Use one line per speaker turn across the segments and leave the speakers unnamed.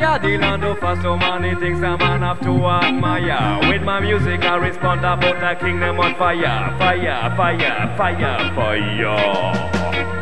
area the land of so many things a man have to admire. With my music I respond about the kingdom on fire, fire, fire, fire, fire.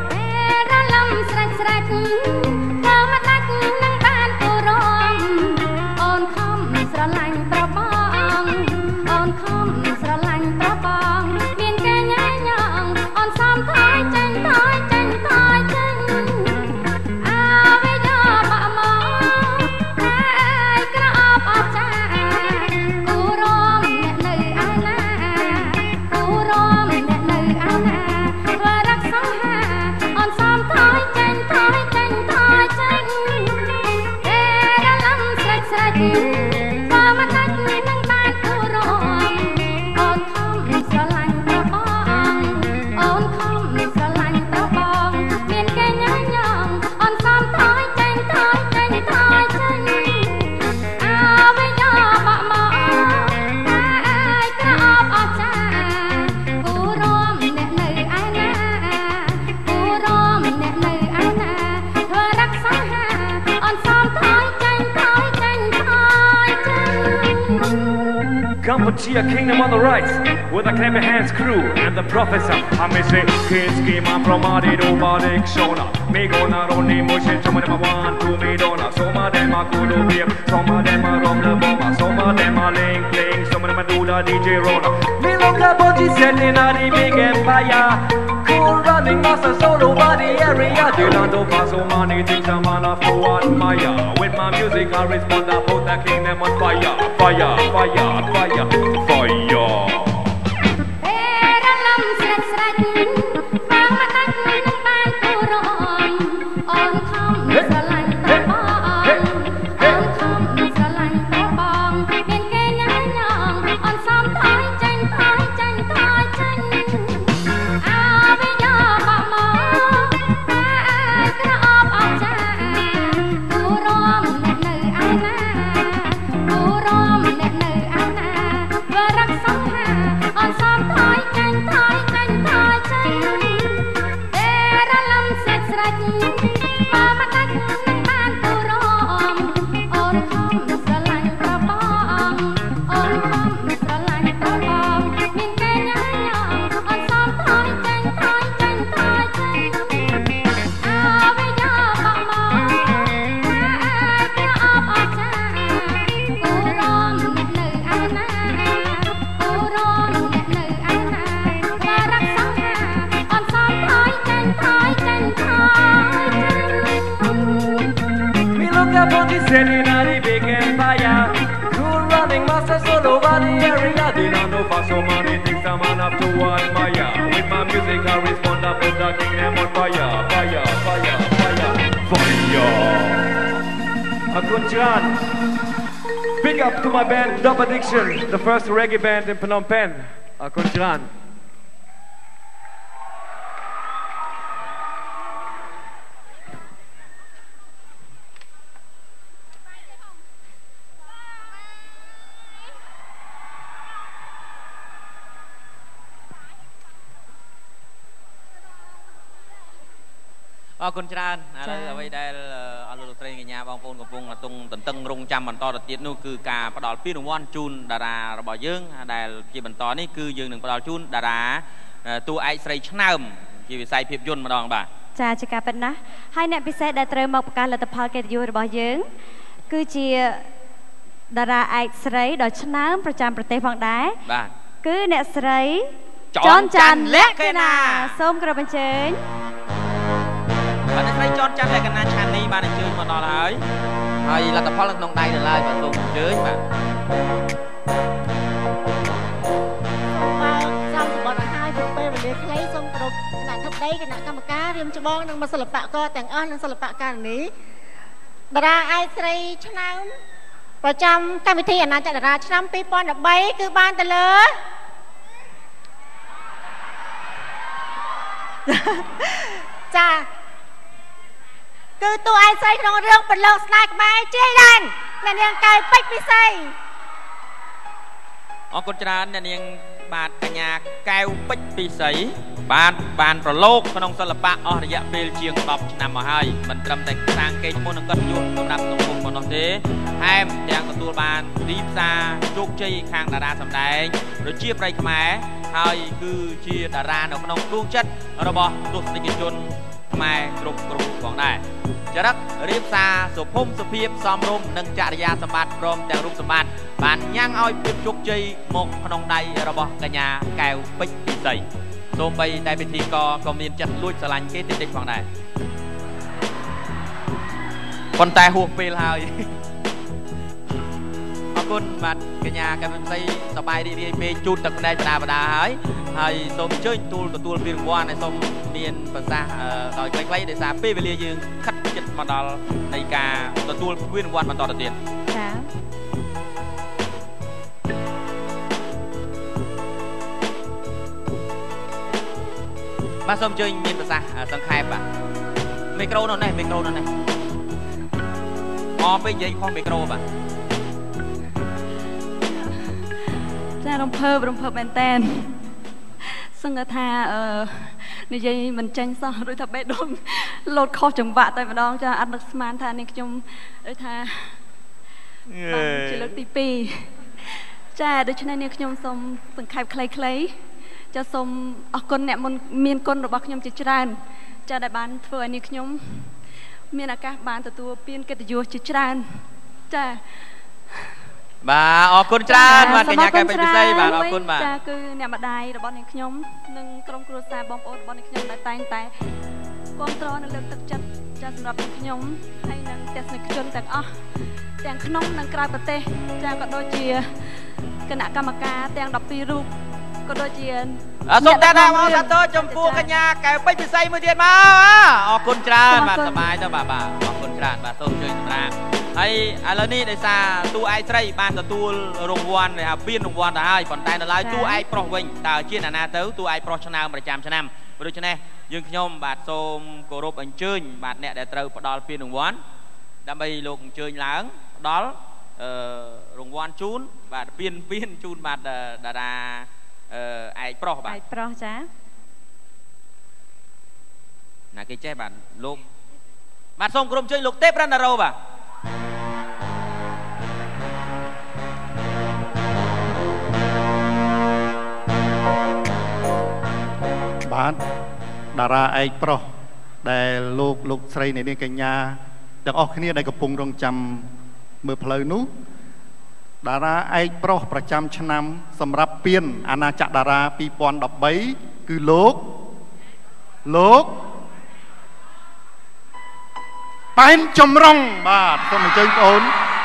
กัมพูชี Kingdom on the right with the clap your hands crew and the professor I may say kids game on from the robotic shona me gonna run the motion some of them want to me dona some of them are cool beer some of them are on the bomber some of them are playing some of them do the DJ roller me look up on the set in a big empire cool running masters all over the area the land of so many things I'm on to admire with my music I respond about the kingdom on fire fire fire fire fire So many things a man have to admire. With my music I respond up to the kingdom on fire, fire, fire, fire, fire. Akunjan. Big up to my band Dub Addiction, the first reggae band in Phnom Penh. Akunjan.
អរគុណច្រើនឥឡូវអ្វីដែលអរលោកត្រីកញ្ញាបងប្អូនកំពុងតន្ទឹងរង់ចាំបន្តទៅទៀតនោះគឺការផ្ដល់ពានរង្វាន់ជូនតារារបស់យើងដែលជាបន្តនេះគឺយើងនឹងផ្ដល់ជូនតារាតួឯកស្រីឆ្នើមជាវិស័យភាពយន្តម្ដងបាទចាជាការពិតណាស់ហើយអ្នកពិសេសដែលត្រូវមកប្រកាសលទ្ធផលកិត្តិយសរបស់យើងគឺជាតារាឯកស្រីដ៏ឆ្នើមប្រចាំប្រទេសផងដែរបាទគឺអ្នកស្រីចនច័ន្ទលក្ខណាសូមគោរពអញ្ជើញបាទអ្នកស្រីចនច័ន្ទលក្ខណាឆានីបានអញ្ជើញមកដល់ហើយលទ្ធផលនៅក្នុងដៃនៅឡើយបាទសូមអញ្ជើញបាទសំសម្បត្តិឲ្យហើយពេលវេលាខ្លីសូមគោរពគណៈធិបតីគណៈកម្មការរៀមច្បងនិងសិល្បករទាំងអស់និងសិល្បករនេះតារាឯកស្រីឆ្នើមប្រចាំកម្មវិធីអាណាចក្រតារាឆ្នាំ2013គឺបានទៅលើចាគឺតួឯកស្រីក្នុងរឿងបលោកស្នេហ៍ខ្មែរជ័យដានអ្នកនាងកែវពេជ្រពិសីអរគុណច្រើនអ្នកនាងបាទកញ្ញាកែវពេជ្រពិសីបានប្រឡូកក្នុងសិល្បៈអស់រយៈពេលជាង10ឆ្នាំមកហើយមិនត្រឹមតែសាងកេរ្តិ៍ឈ្មោះនិងកិត្តិយសសម្រាប់សង្គមប៉ុណ្ណោះទេថែមទាំងទទួលបានទីផ្សារជោគជ័យខាងតារាសម្ដែងប្រជាប្រិយខ្មែរហើយគឺជាតារានៅក្នុងដួងចិត្តរបស់ទស្សនិកជនខ្មែរគ្រប់ផងដែរចរិតរៀបសារសុភមសុភាពសមរម្យនិងចរិយាសម្បត្តិព្រមទាំងរូបសម្បត្តិបានញ៉ាំងឲ្យភាពជោគជ័យមកក្នុងដៃរបស់កញ្ញាកែវពេជ្រពិសីសូម្បីតែពិធីករក៏មានចិត្តលួចស្រឡាញ់គេតិចៗផងដែរប៉ុន្តែហួសពេលហើយអរគុណបាទកញ្ញាកែវពេជ្រពិសីសប្បាយរីករាយពេកជូនទឹកផ្នែកបដាហើយសូមអញ្ជើញទទួលពានរង្វាន់ឲ្យសូមមានប្រសាសន៍ដោយខ្លីៗដោយសារពេលវេលាយើងខិតជិតមកដល់នៃការទទួលពានរង្វាន់បន្តទៅទៀតចាបាទសូមអញ្ជើញមានប្រសាសន៍សង្ខេបបាទមីក្រូនោះនេះអពេកនិយាយខុសមីក្រូបាទ
ចារំភើបមែនតើសឹងថានិយាយមិនចាញ់សោះដូចថាបេះដូងលោតខុសចង្វាក់តែម្ដងចាអត់នឹកស្មានថានេះខ្ញុំដូចថាជាលើកទី2ចាដូច្នេះនេះខ្ញុំសូមសង្ខេបខ្លីៗចាសូមអរគុណអ្នកមុនមានគុណរបស់ខ្ញុំជាច្រើនចាដែលបានធ្វើឲ្យនេះខ្ញុំមានឱកាសបានទទួលពានកិត្តិយសជាច្រើនចា
បាទអរគុណច្រើនបាទកញ្ញាកែវពេជ្រពិសីបាទអរគុណបាទ
ចាគឺអ្នកម្ដាយរបស់នាងខ្ញុំនិងក្រុមគ្រួសារបងប្អូនរបស់នាងខ្ញុំដែលតែងតែគាំទ្រនិងលើកទឹកចិត្តចាសម្រាប់នាងខ្ញុំហើយនិងទស្សនិកជនទាំងអស់ទាំងក្នុងនិងក្រៅប្រទេសចាក៏ដូចជាគណៈកម្មការទាំង12រូបក៏ដូចជា
សូមតែថាអរសាទរចំពោះកញ្ញាកែវពេជ្រពិសីមួយទៀតមកអរគុណច្រើនបាទសប្បាយទៅបាទអរគុណច្រើនបាទសូមជួយសម្រាប់ហើយឥឡូវនេះដោយសារតួឯកស្រីបានទទួលរង្វាន់ពានរង្វាន់ទៅហើយប៉ុន្តែនៅឡើយតួឯកប្រុសវិញតើជាអ្នកណាទៅតួឯកប្រុសឆ្នើមប្រចាំឆ្នាំដូច្នេះយើងខ្ញុំបាទសូមគោរពអញ្ជើញបាទអ្នកដែលត្រូវផ្ដល់ពានរង្វាន់ដើម្បីលោកអញ្ជើញឡើងផ្ដល់រង្វាន់ជូនបាទពានជូនបាទតារាឯកប្រុសបាទ
ឯកប្រុសចា
ណាគេចេះបាទលោកបាទសូមគោរពអញ្ជើញលោកទេពរណរោបាទ
បាទតារាឯកប្រុសដែលលោកស្រីនាងកញ្ញាទាំងអស់គ្នាដែលកំពុងរងចាំមើលផ្លូវនោះតារាឯកប្រុសប្រចាំឆ្នាំសម្រាប់ពានអាណាចក្រតារា2013គឺលោកប៉ែនចម្រុងបាទសូមអញ្ជើញបងអូន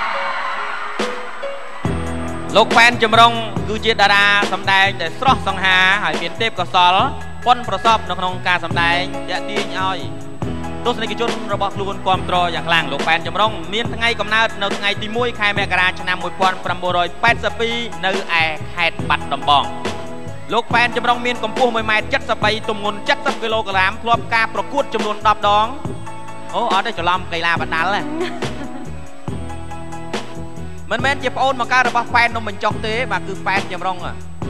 លោកប៉ែនចម្រុងគឺជាតារាសម្ដែងដែលស្រស់សង្ហាហើយមានទេពកោសល្យប៉ុនប្រសពនៅក្នុងការសម្ដែងទាក់ទាញឲ្យទស្សនិកជនរបស់ខ្លួនគាំទ្រយ៉ាងខ្លាំងលោកប៉ែនចម្រុងមានថ្ងៃកំណើតនៅថ្ងៃទី1ខែមករាឆ្នាំ1982នៅឯខេត្តបាត់ដំបងលោកប៉ែនចម្រុងមានកម្ពស់ 1m73 ទម្ងន់70គីឡូក្រាមធ្លាប់ការប្រកួតចំនួន10ដងអូអត់ទេច្រឡំកីឡាបណ្ដាលទេមិនមែនជាប្អូនបង្កើតរបស់ប៉ែននំបញ្ចុកទេបាទគឺប៉ែនចម្រុង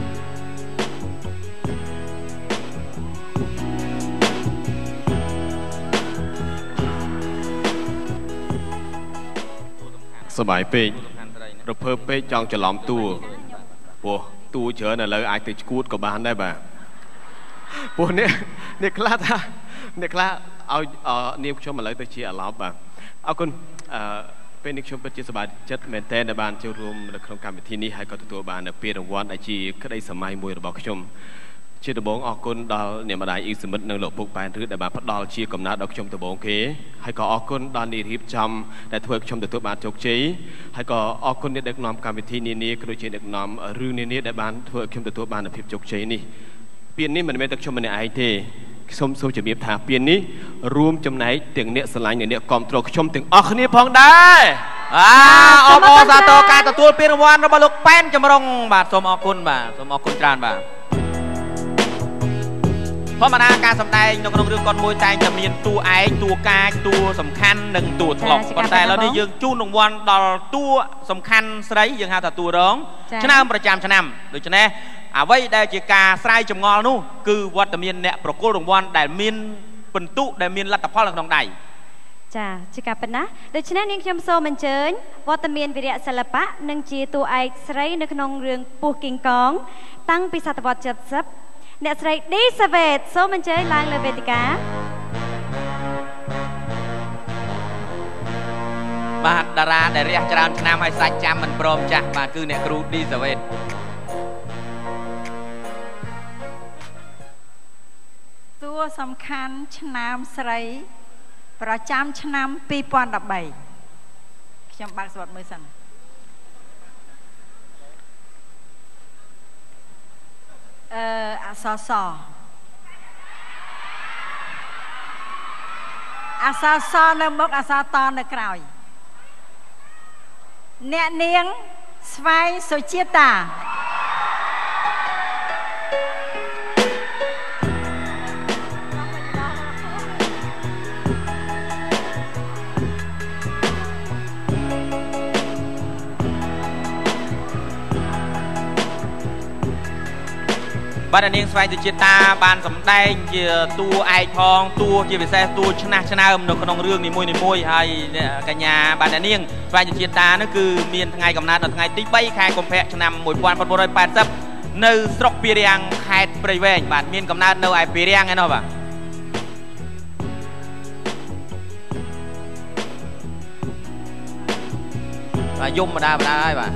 សប្បាយពេករភើបពេកចង់ច្រឡំតួព្រោះតួច្រើនឥឡូវអាចទៅឈួតក៏បានដែរបាទព្រោះនេះខ្លះថានេះខ្លះឲ្យនាងខ្ញុំឥឡូវទៅជាអាឡប់បាទអរគុណពេលនេះខ្ញុំពិតជាសប្បាយចិត្តមែនទែនដែលបានចូលរួមនៅក្នុងកម្មវិធីនេះហើយក៏ទទួលបានពានរង្វាន់ដែលជាក្តីសម័យមួយរបស់ខ្ញុំជាដំបូងអរគុណដល់អ្នកម្ដាយអ៊ីសមិទ្ធនិងលោកពុកប៉ែនរឺដែលបានផ្ដល់ជាកំណត់ដល់ខ្ញុំដំបូងគេហើយក៏អរគុណដល់អ្នករៀបចំដែលធ្វើឲ្យខ្ញុំទទួលបានជោគជ័យហើយក៏អរគុណអ្នកដឹកនាំកម្មវិធីនានាក៏ដូចជាដឹកនាំរឿងនានាដែលបានធ្វើឲ្យខ្ញុំទទួលបានភាពជោគជ័យនេះពាននេះមិនមែនតែខ្ញុំម្នាក់ឯងទេខ្ញុំសូមជម្រាបថាពាននេះរួមចំណែកទាំងអ្នកស្រឡាញ់និងអ្នកគាំទ្រខ្ញុំទាំងអស់គ្នាផងដែរ
អបអរសាទរការទទួលពានរង្វាន់របស់លោកប៉ែនចម្រុងបាទសូមអរគុណបាទសូមអរគុណច្រើនបាទធម្មតាការសម្ដែងនៅក្នុងរឿងកុនមួយតែងតែមានតួឯកតួកាចតួសំខាន់និងតួថ្លុកប៉ុន្តែឥឡូវនេះយើងជូនរង្វាន់ដល់តួសំខាន់ស្រីយើងហៅថាតួរងឆ្នាំប្រចាំឆ្នាំដូច្នេះអ្វីដែលជាការស្រាយចម្ងល់នោះគឺវត្តមានអ្នកប្រគល់រង្វាន់ដែលមានពិន្ទុដែលមានលទ្ធផលនៅក្នុងដៃ
ចាជាការប៉ុណ្ណាដូច្នេះនាងខ្ញុំសូមអញ្ជើញវត្តមានវីរៈសិល្បៈនិងជាតួឯកស្រីនៅក្នុងរឿងពស់គីងកងតាំងពីសតវត្ស70អ្នកស្រីឌីសាវ៉េតសូមអញ្ជើញឡើងលើវេទិកា
បាទតារាដែលរះច្រើនឆ្នាំហើយសាច់ចាំមិនព្រមចាស់បាទគឺអ្នកគ្រូឌីសាវ៉េត
តួសំខាន់ឆ្នាំស្រីប្រចាំឆ្នាំ2013ខ្ញុំបើកសវត្តមើលសិនអក្សរសអក្សរសនៅមុខអក្សរតនៅក្រោយអ្នកនាងស្វ័យសុជាតា
បាទនាងស្វ័យសុជាតាបានសម្ដែងជាតួឯកផងតួជាពិសេសតួឆ្នះឆ្នើមនៅក្នុងរឿងនីមួយៗហើយកញ្ញាបាទនាងស្វ័យសុជាតានោះគឺមានថ្ងៃកំណើតនៅថ្ងៃទី3ខែកុម្ភៈឆ្នាំ1980នៅស្រុកពីរាំងខេត្តព្រៃវែងបាទមានកំណើតនៅឯពីរាំងឯណោះបាទយំម្ដងហើយបាទ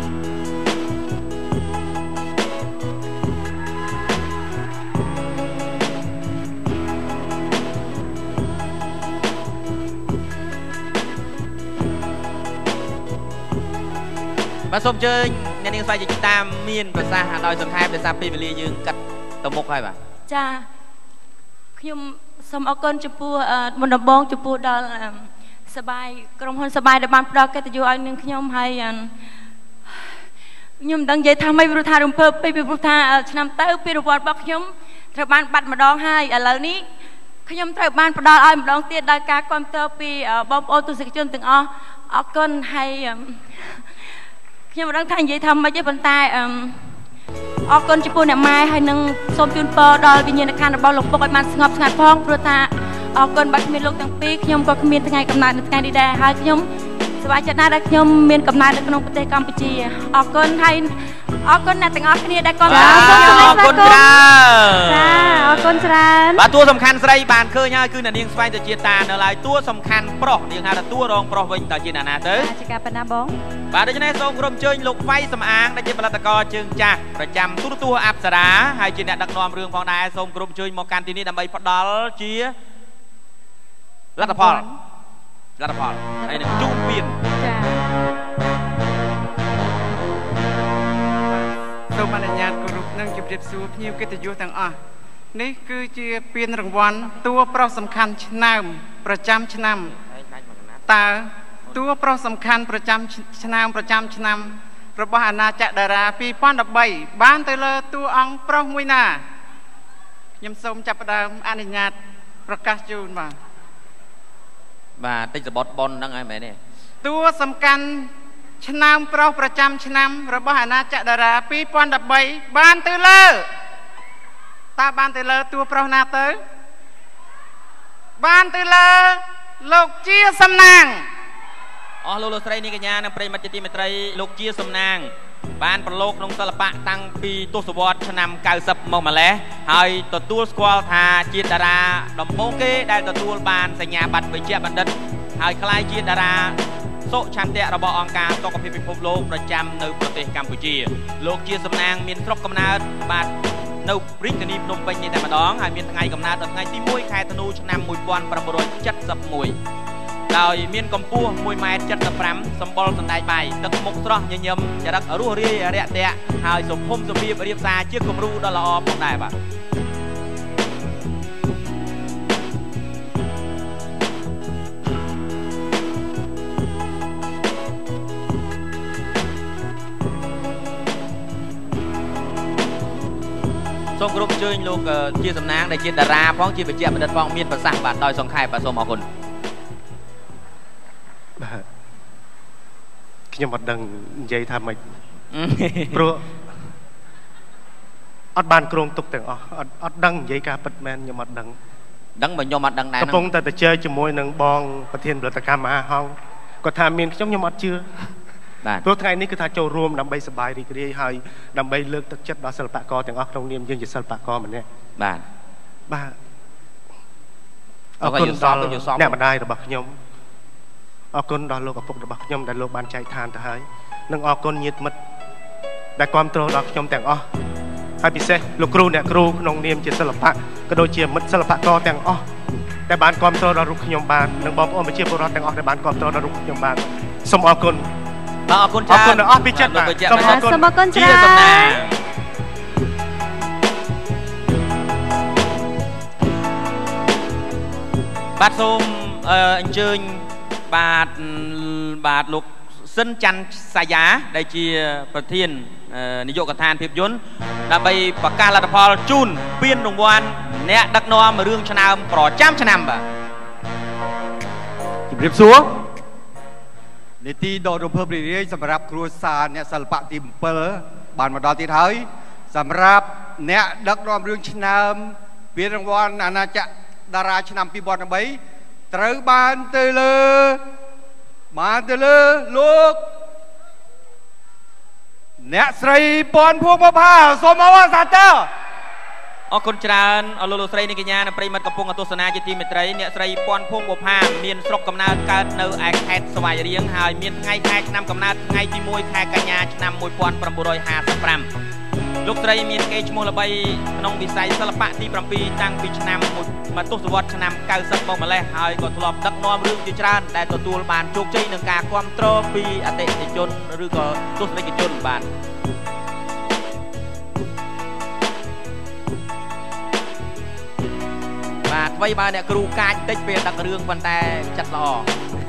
បាទសូមអញ្ជើញអ្នកនាងស្វ័យសុជាតាមានប្រសាសន៍ដោយសង្ខេបដោយសារពេលវេលាយើងកាត់ទៅមុខហើយបាទ
ចាខ្ញុំសូមអរគុណចំពោះមុនដំបូងចំពោះដល់សបាយក្រុមហ៊ុនសបាយដែលបានផ្ដល់កិត្តិយសឲ្យនាងខ្ញុំហើយខ្ញុំមិនដឹងនិយាយថាម៉េចព្រោះថារំភើបពីព្រោះថាឆ្នាំទៅពីរង្វាន់របស់ខ្ញុំត្រូវបានបាត់ម្ដងហើយឥឡូវនេះខ្ញុំត្រូវបានផ្ដល់ឲ្យម្ដងទៀតដោយការគាំទ្រពីបងប្អូនទស្សនិកជនទាំងអស់អរគុណហើយខ្ញុំមិនដឹងថានិយាយថាម៉េចទេប៉ុន្តែអរគុណចំពោះអ្នកម៉ែហើយនឹងសូមជូនពរដល់វិញ្ញាណក្ខន្ធរបស់លោកពុកឲ្យបានស្ងប់ស្ងាត់ផងព្រោះថាអរគុណបាត់គ្មានលោកទាំងពីរខ្ញុំក៏គ្មានថ្ងៃកំណើតនៅថ្ងៃនេះដែរហើយខ្ញុំសប្បាយចិត្តណាស់ដែលខ្ញុំមានកំណើតនៅក្នុងប្រទេសកម្ពុជាអរគុណហើយអរគុណអ្នកទាំងអស់គ្នាដែលគាំទ្រសូម
អរគុណច្រើន
ចាអរគុណច្រើន
បាទតួសំខាន់ស្រីបានឃើញហើយគឺអ្នកនាងស្វ័យសុជាតានៅឡើយតួសំខាន់ប្រុសនាងហៅថាតួរងប្រុសវិញតើជាអ្នកណាទៅ
ជាការប៉ុណ្ណាបង
បាទដូច្នេះសូមក្រុមជើញលោកវ៉ៃសំអាងដែលជាផលិតករជើងចាស់ប្រចាំទូរទស្សន៍អប្សរាហើយជាអ្នកដឹកនាំរឿងផងដែរសូមក្រុមជើញមកកាន់ទីនេះដើម្បីផ្ដល់ជាលទ្ធផលហើយនឹងជូនពៀន
ចា
សូមអនុញ្ញាតគោរពនិងជម្រាបសួរភ្ញៀវកិត្តិយសទាំងអស់នេះគឺជាពានរង្វាន់តួប្រុសសំខាន់ឆ្នាំប្រចាំឆ្នាំតើតួប្រុសសំខាន់ប្រចាំឆ្នាំរបស់អាណាចក្រតារា2013បានទៅលើតួអង្គប្រុសមួយណាខ្ញុំសូមចាប់ផ្ដើមអនុញ្ញាតប្រកាសជូន
បាទតិចសបត់ប៉ុនហ្នឹងហើយមែនទេ
តួសំខាន់ឆ្នាំប្រុសប្រចាំឆ្នាំរបស់អាណាចក្រតារា2013បានទៅលើតើបានទៅលើតួប្រុសណាទៅបានទៅលើលោកជាសំណាង
អស់លោកស្រីនាងកញ្ញានិងប្រិយមិត្តជាទីមេត្រីលោកជាសំណាងបានប្រឡូកក្នុងសិល្បៈតាំងពីទសវត្សរ៍ឆ្នាំ90មកម្លេះហើយទទួលស្គាល់ថាជាតារាដំបូងគេដែលទទួលបានសញ្ញាបត្រវេជ្ជបណ្ឌិតហើយក្លាយជាតារាសុឆន្ទៈរបស់អង្គការសុខភាពពិភពលោកប្រចាំនៅប្រទេសកម្ពុជាលោកជាសំណាងមានស្រុកកំណើតបាទនៅរាជធានីភ្នំពេញនេះតែម្ដងហើយមានថ្ងៃកំណើតនៅថ្ងៃទី1ខែធ្នូឆ្នាំ1971ដោយមានកម្ពស់1.75 ម៉ែត្រសម្បុរសណ្ដែកបាយទឹកមុខស្រស់ញញឹមចរិតរស់រាយរាក់ទាក់ហើយសុភមសុភាពរៀបសារជាគំរូដ៏ល្អផងដែរបាទសូមគោរពអញ្ជើញលោកជាសំណាងដែលជាតារាផងជាវិជ្ជបណ្ឌិតផងមានប្រសាសន៍បាទដោយសង្ខេបបាទសូមអរគុណ
បាទខ្ញុំអត់ដឹងនិយាយថាម៉េចព្រោះ
อดบานโครงตุกแต่งอดดังใหญ่กาปัดแมนยมอดดัง
ดังเหมือนยมอดดังได้ก
ระพงแต่เจอจมวยหนึ่งบองประเทศรัตกรรมมาห้องก็ทำเมียนช่องยมอดเชื่อเพราะไงนี่คือทาโจรวมนำใบสบายดีกรีให้นำใบเลือกตักจัดดอกศิลปะกอแต่งออกตรงนี้ยังจะศิลปะกอเหมือนเนี้ยบ้านเอาคนดอลเนี่ยมาได้ระบบยมเอาคนดอลโลกกับพวกระบบยมแต่โลกบานใจทานแต่ให้นึ่งออกคนยึดมัดแต่ความโตดอกยมแต่งอให้พิเศษลูกครูเนี่ยครูนงเนียมจิตศิลปะก็โดยเชี่ยมัดศิลปะกอแต่งแต่บ้านความโตดอกรุกยมบานนึ่งบอกว่าไม่เชี่ยพวกเราแต่งแต่บ้านความโตดอกรุกยมบานสมอคน
จ้า
พิจิตร
สมอคนจ้า
บาทส้มเชิญบาทลูกสินจันสายาได้เชียประเทศนิยกทานเพียบยนต์ได้ไปประกาศรัฐพลจูนเปลี่ยนรางวัลเนี่ยดักนอมเรื่องชนะปลอดจ้ำชนะบ่
จิบเรียบสัวในที่ดอดมเพิ่มเรื่อยๆสำหรับครัวซานเนี่ยศิลปะติมเปอร์บานมาดอที่ไทยสำหรับเนี่ยดักนอมเรื่องชนะเปลี่ยนรางวัลอาณาจักรดาราชนะปีบอลใบตรึบานเตลือมาเตลือลูกเนี่ยสรีปอนพวกมะพร้าวสมอวาสัตเตอร์
คนจราเอาโลสไลในกิญญาณปริมาณกระพงอัตุสนาจิตีเมตรัยเนี่ยสรีปอนพวกมะพร้าวเมียนสกกำนาการเนื้อไอแคทสวายเรียงหายเมียนไงแคทนำกำนาไงที่มวยแคกัญญานำมวยปอนประมุรอยหาสปรัมลูกไตรมีนเกจโมลใบนองวิสัยศิลปะที่ประปีตั้งปีชนามมาตุสวัสดิ์ชนามเก้าสัปมองมาเลยหายก็ทลบดักนอมเรื่องจิตรานแต่ตัวบานโชคชัยหนึ่งการความโตปีอเตติจนหรือก็ตุสริกิจนบานบาดไว้มาเนี่ยครูการติดเปลี่ยนดักเรื่องวันแต่จัดรอ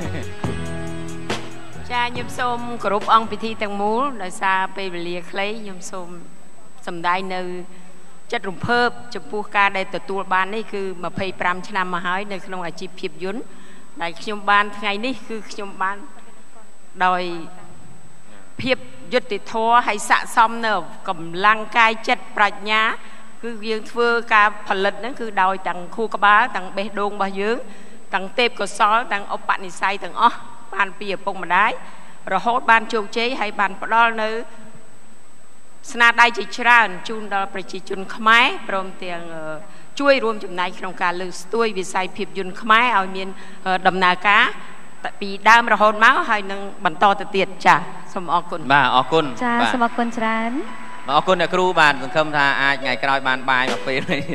จ้ายมส้มกรุ๊ปองพิธีแตงมูโดยซาไปเรียคล้ายยมส้มสำได้ในจัดรุ่มเพิ่มจะปูการได้ตัวบ้านนี่คือมาเพย์ปรำชนะมาหายในขนมอาชีพเพียบยุนในขนมบ้านไงนี่คือขนมบ้านโดยเพียบยุติทัวให้สะสมเนอะกำลังกายจัดปรัชญาคือยืนเฟื่อการผลิตนั่นคือโดยต่างคู่กบ้าต่างเบดงบายืงต่างเต็บกซ้อต่างอบปนิสัยต่างบ้านเปียปงมาได้เราโหดบ้านโจกเจ๊ให้บ้านปลอดเนื้อสนาได้จิตรานจูนดอประจิจุนขมายพร้อมเตียงช่วยรวมจำนายโครงการลือตัววิสัยพิบยุนขมายเอาเมียนดำนากาแต่ปีดามเราโหดม้าให้นังบรรทอตะเตียดจ้าสมอคุณ
มาอคุณ
จ้าสมอคุณจาน
มาอคุณเนี่ยครูบ้านสังคมท่าอาไงกลายบ้านบายมาเปย์เลย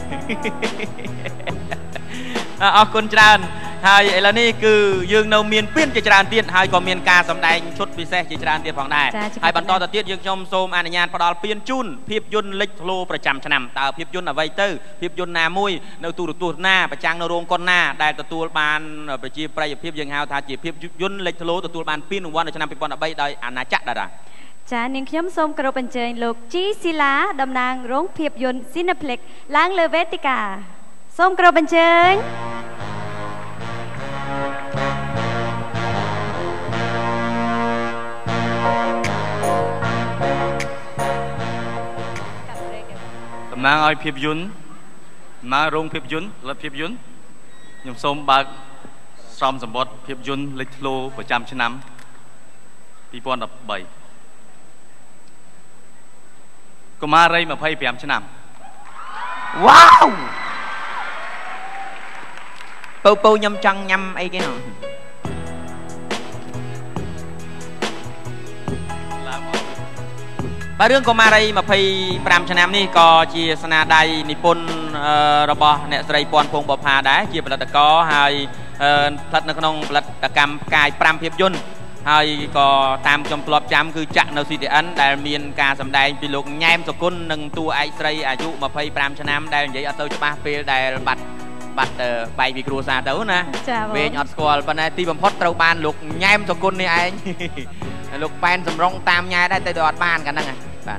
อคุณจานไฮไอ้ละนี่คือยืงเนาเมียนเปี้ยนจิตรานเตี้ยนไฮก็เมียนการสำแดงชุดพิเศษจิตรานเตี้ยนของได้ไฮบรรทอตะเตี้ยยืงชมโซมอาญญาพอดอลเปลี่ยนจุนเพียบยุนเล็กโลประจำชนำตาเพียบยุนอะไวเตอร์เพียบยุนนามุยในตัวหน้าประจังในโรงก้นหน้าได้ตัวบานประจีประยบเพียบยังหาวทาจีเพียบยุนเล็กโลตัวบานปีนวันในชนำปีปอนอะไวได้อาณาจักรดารา
จ้าหนึ่งขยมส้มกระโดดเป็นเจนลูกจีศิลาดำนางโรงเพียบยุนซินเพล็กล้างเลเวติกาส้มกระโดดเป็นเจน
นางไอเพียบยุนมาโรงเพียบยุนและเพียบยุนยมส้มบากซอมสมบัติเพียบยุนเล็กโลประจำชนำปีปอนดับใบก็มาอะไรมาไพ่เปียมชนำ
ว้าวปูยำจังยำไอ้แกหนอเรื่องก็มาอะไรมาพยปรามชนะนี่ก็เชียสนาใดนิพนธ์ระบอบเนี่ยสไลปอนพงบพาได้เชียผลิตกอให้ผลิตนักนองผลิตกรรมกายปรามเพียบยุนให้ก็ตามจำปลอบจำคือจักรนสีเดอันได้เมียนการสำแดงปีลูกแง้มสกุลหนึ่งตัวไอสไลอายุมาพยปรามชนะได้ใหญ่อัตโตจะมาเปได้บัตรใบวิกรูซาเต้านะเวงอัดสกอลปนตีบอมพอดเต้าบานลูกแง้มสกุลนี่ไอ้ลูกแปนสำรองตามยายได้แต่ดอดบ้านกันนั่งไงบ้าน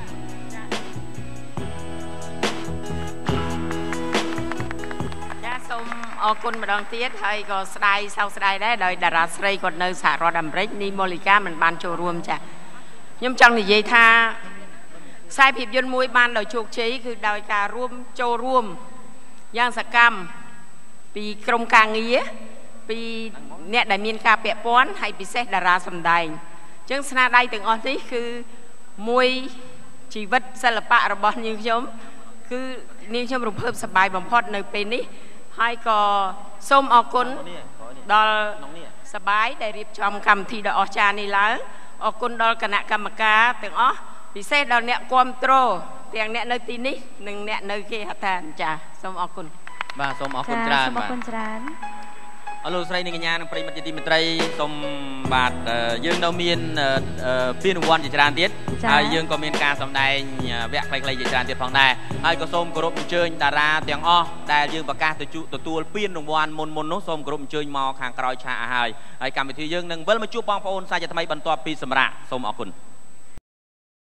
จ้าส้มอกุลมาดองเตี้ยให้ก็สไลด์เศร้าสไลด์ได้โดยดาราสไลด์คนเนื้อสารอดัมเรกนี่โมลิก้ามันบานโชว์รวมจ้ะย่อมจังในเยธาខ្សែភាពយន្តមួយបានដោយជោគជ័យគឺដោយការចូលរួមយ៉ាងសកម្មពីក្រុមការងារពីអ្នកដែលមានការពាក់ព័ន្ធហើយពិសេសតារាសម្ដែងអញ្ចឹងស្នាដៃទាំងអស់នេះគឺមួយជីវិតសិល្បៈរបស់នាងខ្ញុំគឺនាងខ្ញុំរំភើបសប្បាយបំផុតនៅពេលនេះហើយក៏សូមអរគុណដល់សប្បាយដែលរៀបចំកម្មវិធីដ៏អស្ចារ្យនេះឡើងអរគុណដល់គណៈកម្មការទាំងអស់ពិសេសដល់អ្នកគាំទ្រទាំងអ្នកនៅទីនេះនិងអ្នកនៅគេហដ្ឋានចា៎សូមអរគុណ
បាទសូមអរគុណច្រើនបាទ
អរគុណច្រើន
អរលោកស្រីនិងកញ្ញានិងប្រិយមិត្តជាទីមេត្រីសូមបាទយើងនៅមានពានរង្វាន់ជាច្រើនទៀតហើយយើងក៏មានការសម្ដែងវគ្គខ្លីៗជាច្រើនទៀតផងដែរហើយក៏សូមគោរពអញ្ជើញតារាទាំងអស់ដែលយើងប្រកាសទទួលពានរង្វាន់មុននោះសូមគោរពអញ្ជើញមកខាងក្រោយឆាកឲ្យហើយកម្មវិធីយើងនឹងវិលមកជួបបងប្អូនសាជាថ្មីបន្ទាប់ពីសម្រាប់សូមអរគុណ